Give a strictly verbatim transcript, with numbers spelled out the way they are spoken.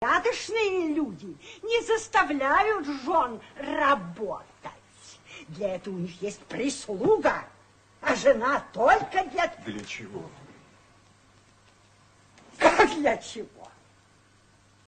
Порядочные люди не заставляют жен работать. Для этого у них есть прислуга, а жена только для... Для чего? Как для чего?